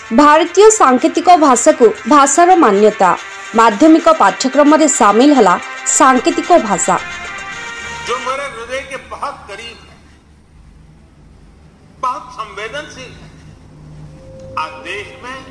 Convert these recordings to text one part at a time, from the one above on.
भारतीय सांकेतिक भाषा को भाषार मान्यता माध्यमिक पाठ्यक्रम में शामिल है सांकेतिक भाषा जो मेरे हृदय के बहुत करीब है, बहुत संवेदनशील है। आज देश में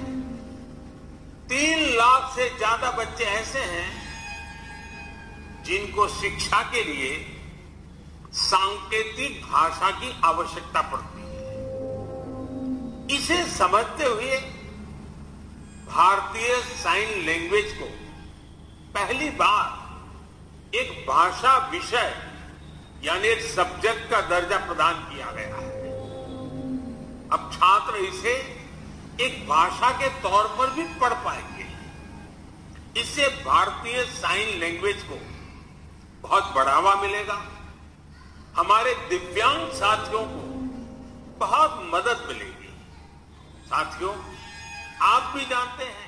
3 लाख से ज्यादा बच्चे ऐसे हैं जिनको शिक्षा के लिए सांकेतिक भाषा की आवश्यकता पड़ती है। इसे समझते हुए भारतीय साइन लैंग्वेज को पहली बार एक भाषा विषय यानी एक सब्जेक्ट का दर्जा प्रदान किया गया है। अब छात्र इसे एक भाषा के तौर पर भी पढ़ पाएंगे। इससे भारतीय साइन लैंग्वेज को बहुत बढ़ावा मिलेगा। हमारे दिव्यांग साथियों को बहुत मदद मिलेगी। साथियों, आप भी जानते हैं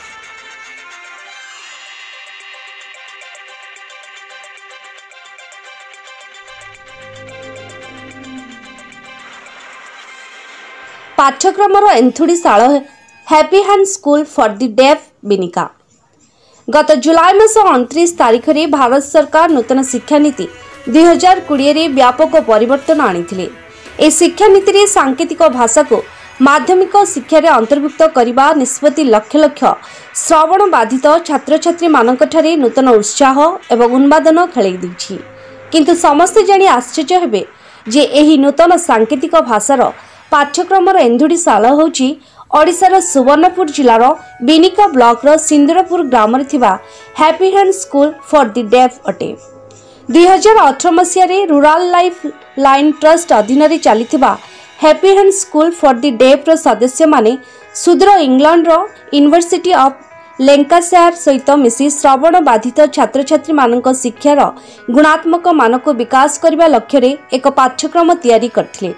पाठ्यक्रम एंथुड़ी शाल Happy Hand School for the Deaf बिनिका गत जुलाई मास 29 तारीख में भारत सरकार नूतन शिक्षा नीति 2020 रे व्यापक परिवर्तन आनिथिले। ए शिक्षा नीति रे सांकेतिक भाषा को माध्यमिक शिक्षा रे अंतर्भुक्त करने निष्पत्ति लक्ष लक्ष श्रवण बाधित छात्र छात्री मानक ठारे नूतन उत्साह एवं उन्मादन खेलई दैछि। किंतु समस्ते जानि आश्चर्य हेबे जे एही नूतन सांकेतिक भाषार पाठ्यक्रम एंधुड़ी शाला होछि ओडिशार सुवर्णपुर जिलार बिनिका ब्लॉक रो सिंदुरपुर ग्राम रे थिबा Happy Hand School for the Deaf अटे। 2018 मसीह रे रूरल लाइफ लाइन ट्रस्ट अधीन रे चलीथिबा Happy Hand School for the Deaf रो सदस्य माने सुदूर इंग्लैंड रो यूनिवर्सिटी ऑफ लैंकाशायर सहित मिसी श्रवण बाधित छात्र छात्री मानक शिक्षार गुणात्मक मान को विकास करबा लक्ष्य रे एक पाठ्यक्रम तैयारी करथिले।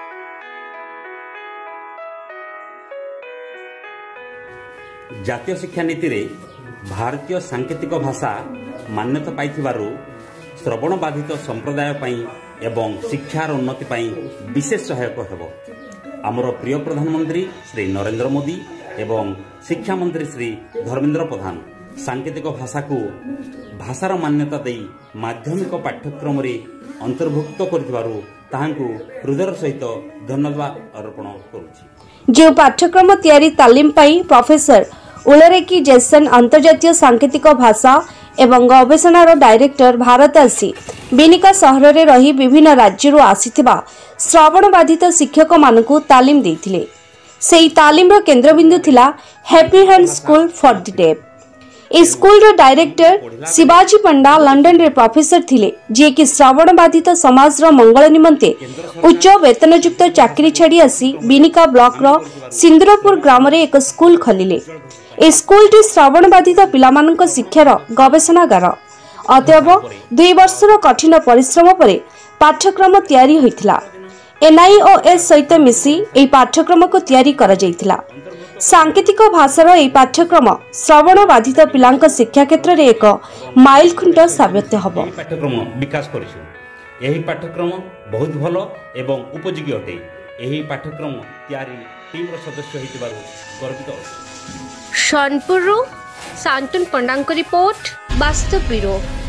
जातीय शिक्षा नीति रे भारतीय सांकेतिक भाषा मान्यता पाइथिबारु श्रवण बाधित संप्रदाय पई एवं शिक्षार उन्नति पई विशेष सहायक हेबो। आमर प्रिय प्रधानमंत्री श्री नरेंद्र मोदी एवं शिक्षा मंत्री श्री धर्मेंद्र प्रधान सांकेतिक भाषा को भाषार मान्यता दे माध्यमिक पाठ्यक्रम रे अंतर्भुक्त करथिबारु ताहांकु हृदय सहित धन्यवाद अर्पण करूछि। जो पाठ्यक्रम तैयारी तालीम पाई प्रोफेसर उलरेकी जैसन अंतर्जातीय सांकेतिक भाषा एवं गवेषणार डायरेक्टर भारत आसी बिनिका सहर रे रही विभिन्न राज्यरू आसीथिबा श्रवण बाधित शिक्षक मानकु तालीम देथिले। सेही तालीम रो केंद्रबिंदु थिला Happy Hand School for the Deaf. ए स्कूल रो डायरेक्टर शिवाजी पंडा लंडन रे प्रोफेसर थिले जे कि श्रवण बाधित समाज रो मंगल निमंते उच्च वेतनयुक्त चाकरी छाड़ी आसी बिनिका ब्लॉक रो सिंदुरपुर ग्राम रे एक स्कूल खोलिले। ए स्कूल टी श्रवण बाधित पिलामानक शिक्षार गवेषणागार। अतएव 2 वर्षर कठिन परिश्रम परे पाठ्यक्रम तैयारी होइथिला। एनआईओएस सहित मिसी ए पाठ्यक्रम को तैयारी करा जाइथिला। सांकेतिक भाषार ए पाठ्यक्रम श्रवण बाधित पिलांक शिक्षा क्षेत्र रे एक माइल खुंट साबित हबो। पाठ्यक्रम विकास करिसु। एही पाठ्यक्रम बहुत भलो एवं उपयोगी अटे। एही पाठ्यक्रम तैयारी टीम रो सदस्य होइतिबारु गर्वित अछि। सोनपुर शांतन पंडांक रिपोर्ट वास्तव ब्यूरो।